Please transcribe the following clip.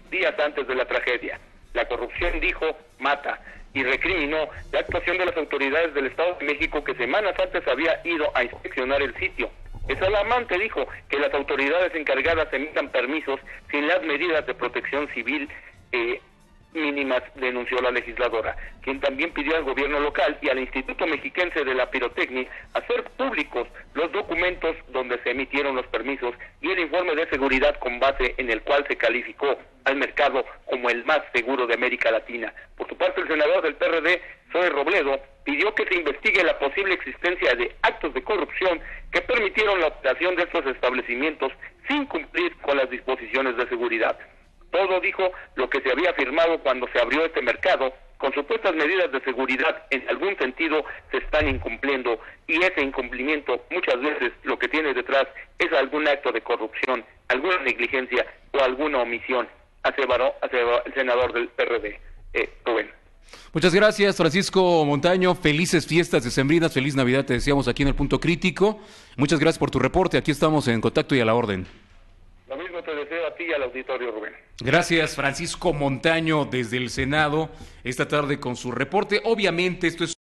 días antes de la tragedia. La corrupción, dijo, mata, y recriminó la actuación de las autoridades del Estado de México, que semanas antes había ido a inspeccionar el sitio. Es alarmante, dijo, que las autoridades encargadas emitan permisos sin las medidas de protección civil mínimas, denunció la legisladora, quien también pidió al gobierno local y al Instituto Mexiquense de la Pirotecnia hacer públicos los documentos donde se emitieron los permisos y el informe de seguridad con base en el cual se calificó al mercado como el más seguro de América Latina. Por su parte, el senador del PRD, Zoe Robledo, pidió que se investigue la posible existencia de actos de corrupción que permitieron la operación de estos establecimientos sin cumplir con las disposiciones de seguridad. Todo, dijo, lo que se había firmado cuando se abrió este mercado, con supuestas medidas de seguridad, en algún sentido se están incumpliendo, y ese incumplimiento muchas veces lo que tiene detrás es algún acto de corrupción, alguna negligencia o alguna omisión, aseveró el senador del PRD, Rubén. Muchas gracias, Francisco Montaño. Felices fiestas decembrinas, feliz Navidad, te decíamos aquí en el Punto Crítico. Muchas gracias por tu reporte, aquí estamos en contacto y a la orden. Lo mismo te deseo a ti y al auditorio, Rubén. Gracias, Francisco Montaño, desde el Senado, esta tarde con su reporte. Obviamente esto es